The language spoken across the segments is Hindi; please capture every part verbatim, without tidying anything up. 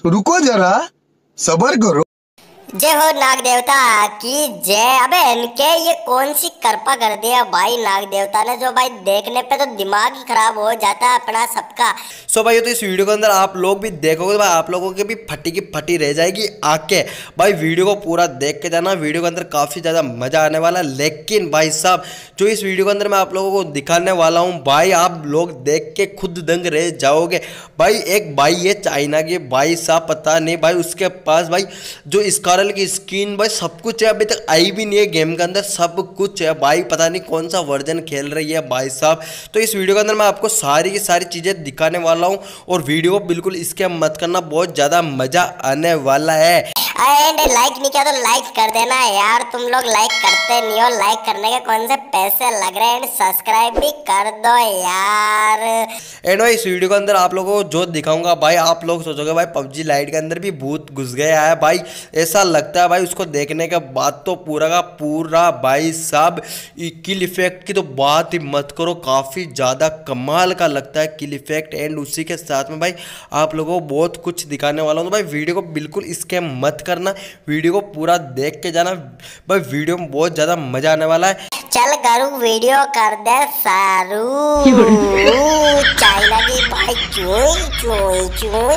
रुको जरा, सबर करो। जय हो नाग देवता की जय। अबे इनके ये कौन सी कृपा कर दिया भाई नाग देवता ने, जो भाई देखने पे तो दिमाग ही खराब हो जाता है अपना सबका। सो so भाई तो इस वीडियो के अंदर आप लोग भी देखोगे भाई, आप लोगों की भी फटी की फटी रह जाएगी आके। भाई वीडियो को पूरा देख के जाना, वीडियो के अंदर काफ़ी ज़्यादा मज़ा आने वाला है। लेकिन भाई साहब जो इस वीडियो के अंदर मैं आप लोगों को दिखाने वाला हूँ भाई, आप लोग देख के खुद दंग रह जाओगे। भाई एक भाई ये चाइना के भाई साहब, पता नहीं भाई उसके पास भाई जो स्कारल की स्किन भाई सब कुछ है, अभी तक आई भी नहीं है गेम के अंदर, सब कुछ है भाई। पता नहीं कौन सा वर्जन खेल रही है भाई साहब। तो इस वीडियो के अंदर मैं आपको सारी की सारी चीज़ें दिखाने वाला हूँ और वीडियो को बिल्कुल इसके मत करना, बहुत ज़्यादा मज़ा आने वाला है। एंड लाइक नहीं किया तो लाइक कर देना यार, तुम लोग लाइक करते नहीं हो। लाइक करने के कौन से पैसे लग रहे हैं, सब्सक्राइब भी कर दो यार। एंड भाई इस वीडियो के अंदर आप लोगों को जो दिखाऊंगा भाई, आप लोग सोचोगे भाई पबजी लाइट के अंदर भी भूत घुस गया है भाई, ऐसा लगता है भाई। उसको देखने के बाद तो पूरा का पूरा भाई साहब किल इफेक्ट की तो बात ही मत करो, काफ़ी ज़्यादा कमाल का लगता है किल इफेक्ट। एंड उसी के साथ में भाई आप लोगों को बहुत कुछ दिखाने वाला हूँ, तो भाई वीडियो को बिल्कुल इसके मत करना, वीडियो को पूरा देख के जाना भाई, वीडियो में बहुत ज़्यादा मज़ा आने वाला है। चल करूँ वीडियो कर दे सारू चाइना की भाई, चुई चुई चुई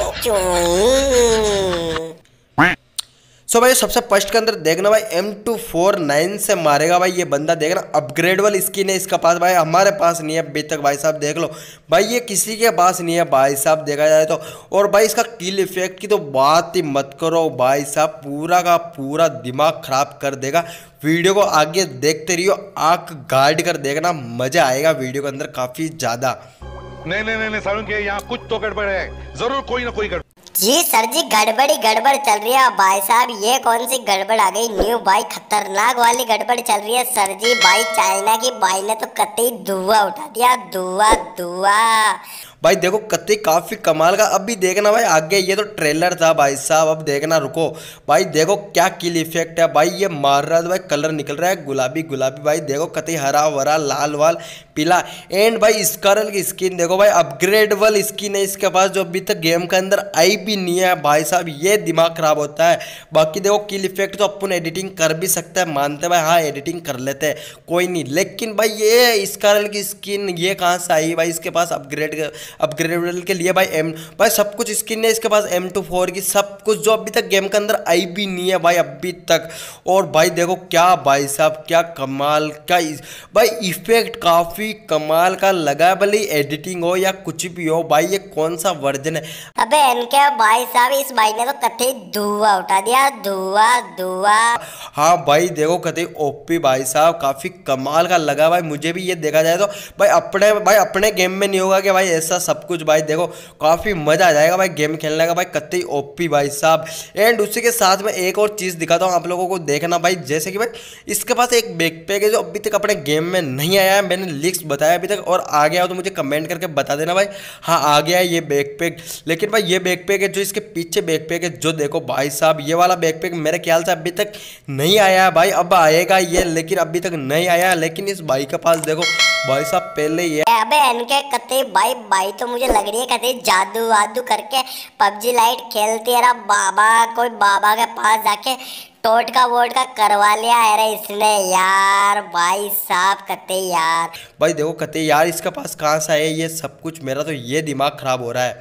चुई। सो so भाई सबसे फर्स्ट के अंदर देखना भाई एम टू फोर नाइन से मारेगा भाई ये बंदा, देखना अपग्रेडेबल स्किन है इसका पास भाई, हमारे पास नहीं है अभी तक भाई साहब, देख लो भाई ये किसी के पास नहीं है भाई साहब देखा जाए तो। और भाई इसका किल इफेक्ट की तो बात ही मत करो भाई साहब, पूरा का पूरा दिमाग खराब कर देगा। वीडियो को आगे देखते रहियो, आंख गार्ड कर देखना, मजा आएगा वीडियो के अंदर काफी ज्यादा। नहीं नहीं नहीं सारुण के यहाँ कुछ तो गड़बड़ है, जरूर कोई ना कोई गड़बड़। जी सर जी, गड़बड़ी गड़बड़ चल रही है भाई साहब। ये कौन सी गड़बड़ आ गई न्यू भाई, खतरनाक वाली गड़बड़ चल रही है सर जी। भाई चाइना की भाई ने तो कतई धुआं उठा दिया, धुआं धुआं। भाई देखो कतई काफ़ी कमाल का। अभी देखना भाई आगे, ये तो ट्रेलर था भाई साहब, अब देखना रुको भाई, देखो क्या किल इफेक्ट है भाई। ये मार रहा है भाई, कलर निकल रहा है गुलाबी गुलाबी भाई, देखो कतई हरा भरा लाल वाल पीला। एंड भाई स्कारल की स्किन देखो भाई, अपग्रेडेबल स्किन है इसके पास, जो अभी तक गेम के अंदर आई भी नहीं है भाई साहब। ये दिमाग खराब होता है। बाकी देखो किल इफेक्ट तो अपन एडिटिंग कर भी सकते हैं, मानते भाई, हाँ एडिटिंग कर लेते हैं कोई नहीं। लेकिन भाई ये स्कारल की स्किन ये कहाँ से आई भाई, इसके पास अपग्रेड अपग्रेडेबल के लिए भाई एम भाई सब कुछ स्किन है इसके पास, एम टू फोर की सब कुछ, जो अभी तक गेम के अंदर आई भी नहीं है भाई अभी तक। और भाई देखो क्या भाई साहब, क्या कमाल का भाई इफेक्ट, काफी कमाल का लगा है, भले एडिटिंग हो या कुछ भी हो भाई। ये कौन सा वर्जन है? अबे इनके भाई साहब इस भाई ने तो कतई धुआं उठा दिया, धुआं धुआं। हाँ भाई देखो कतई ओपी भाई साहब, काफी कमाल का लगा भाई मुझे भी। ये देखा जाए तो भाई अपने भाई अपने गेम में नहीं होगा कि भाई ऐसा सब कुछ भाई, देखो काफ़ी मज़ा आ जाएगा भाई गेम खेलने का भाई, कतई ओपी भाई साहब। एंड उसी के साथ में एक और चीज़ दिखाता हूँ आप लोगों को, देखना भाई, जैसे कि भाई इसके पास एक बैकपैक है जो अभी तक अपने गेम में नहीं आया है, मैंने लिंक्स बताया अभी तक, और आ गया हो तो मुझे कमेंट करके बता देना भाई, हाँ आ गया है ये बैकपैक। लेकिन भाई ये बैकपैक है जो इसके पीछे बैकपैक है, जो देखो भाई साहब ये वाला बैकपैक मेरे ख्याल से अभी तक नहीं आया है भाई, अब आएगा ये, लेकिन अभी तक नहीं आया। लेकिन इस भाई के पास देखो भाई साहब पहले ये, अबे इनके कतई भाई भाई तो मुझे लग रही है कतई जादू वादू करके पबजी लाइट खेलती है। बाबा कोई बाबा के पास जाके टोटका वोटका करवा लिया है रे इसने यार भाई साहब, कतई यार। भाई देखो कतई यार इसके पास कहाँ से है ये सब कुछ, मेरा तो ये दिमाग खराब हो रहा है।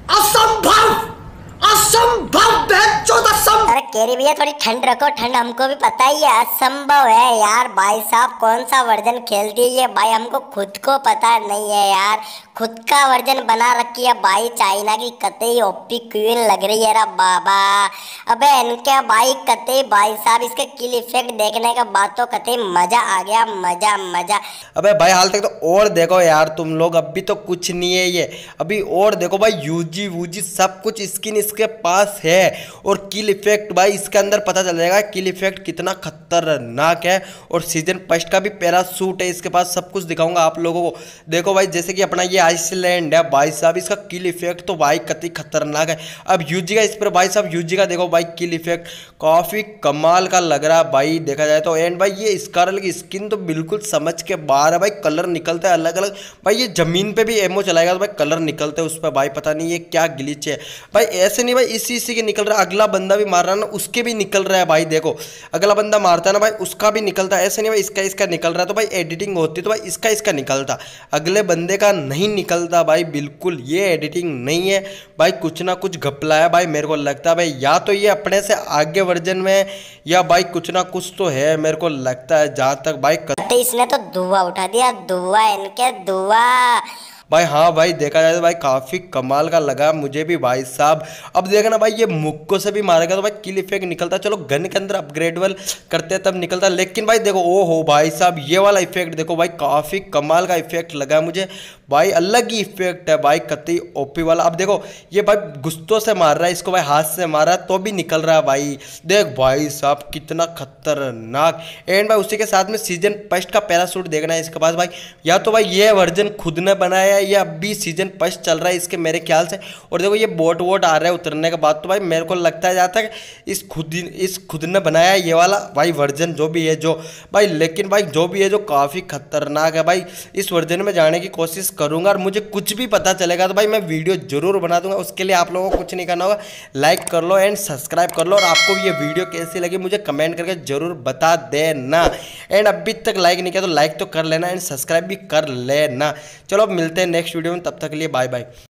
असंभव असंभव असंभव। अरे केरी भैया थोड़ी ठंड रखो, ठंड हमको भी पता ही है, असंभव है यार भाई साहब। कौन सा वर्जन खेलती है ये भाई, हमको खुद को पता नहीं है यार, खुद का वर्जन बना रखी है भाई चाइना की, कतई ओपी क्वीन लग रही है रा बाबा। अबे इनके भाई कतई भाई साहब इसके किल इफेक्ट देखने के बाद तो कतई मजा आ गया, मजा मजा। अबे भाई हाल तक तो और देखो यार तुम लोग, अभी तो कुछ नहीं है ये, अभी और देखो भाई यूजी वूजी सब कुछ स्किन इसके पास है। और किल इफेक्ट भाई इसके अंदर पता चल जाएगा किल इफेक्ट कितना खतरनाक है। और सीजन फर्स्ट का भी पैरासूट है इसके पास, सब कुछ दिखाऊंगा आप लोगों को। देखो भाई जैसे कि अपना ये आइसलैंड है भाई साहब, इसका किल इफेक्ट तो भाई कतई खतरनाक है। अब यूजी का इस पर भाई साहब, यूजी का देखो भाई किल इफेक्ट काफ़ी कमाल का लग रहा है भाई देखा जाए तो। एंड भाई ये स्कारल की स्किन तो बिल्कुल समझ के बाहर है भाई, कलर निकलता है अलग अलग भाई। ये जमीन पे भी एमओ चलाएगा तो भाई कलर निकलते हैं उस पर भाई, पता नहीं ये क्या ग्लिच है भाई। ऐसे नहीं भाई इसी इसी के निकल रहा है, अगला बंदा भी मार रहा है ना उसके भी निकल रहा है भाई। देखो अगला बंदा मारता है ना भाई उसका भी निकलता है, ऐसे नहीं भाई इसका इसका निकल रहा है। तो भाई एडिटिंग होती तो भाई इसका इसका निकलता, अगले बंदे का नहीं निकलता भाई। बिल्कुल ये एडिटिंग नहीं है भाई, कुछ ना कुछ घपला है भाई। मेरे को लगता है भाई या तो ये अपने से आगे वर्जन में या भाई कुछ ना कुछ तो है, मेरे को लगता है जहाँ तक भाई कर... तो इसने तो धुआं उठा दिया, धुआं इनके धुआं। भाई हाँ भाई देखा जाए तो भाई काफ़ी कमाल का लगा मुझे भी भाई साहब। अब देखना भाई ये मुक्को से भी मारेगा तो भाई किल इफेक्ट निकलता, चलो गन के अंदर अपग्रेडेबल करते हैं तब निकलता। लेकिन भाई देखो ओ हो भाई साहब ये वाला इफेक्ट देखो भाई काफ़ी कमाल का इफेक्ट लगा मुझे भाई, अलग ही इफेक्ट है भाई, कतई ओपी वाला। अब देखो ये भाई गुस्तों से मार रहा है इसको भाई, हाथ से मार रहा है तो भी निकल रहा है भाई। देख भाई साहब कितना खतरनाक। एंड भाई उसी के साथ में सीजन फर्स्ट का पैराशूट देखना है इसके पास भाई, या तो भाई ये वर्जन खुद ने बनाया है या अभी सीजन फर्स्ट चल रहा है इसके मेरे ख्याल से। और देखो ये बोट वोट आ रहा है उतरने के बाद, तो भाई मेरे को लगता है जहाँ तक इस खुद इस खुद ने बनाया है ये वाला भाई वर्जन जो भी है जो भाई। लेकिन भाई जो भी है जो काफ़ी खतरनाक है भाई, इस वर्जन में जाने की कोशिश करूंगा और मुझे कुछ भी पता चलेगा तो भाई मैं वीडियो जरूर बना दूंगा। उसके लिए आप लोगों को कुछ नहीं करना होगा, लाइक कर लो एंड सब्सक्राइब कर लो, और आपको ये वीडियो कैसी लगी मुझे कमेंट करके जरूर बता देना। एंड अभी तक लाइक नहीं किया तो लाइक तो कर लेना एंड सब्सक्राइब भी कर लेना। चलो अब मिलते हैं नेक्स्ट वीडियो में, तब तक के लिए बाय बाय।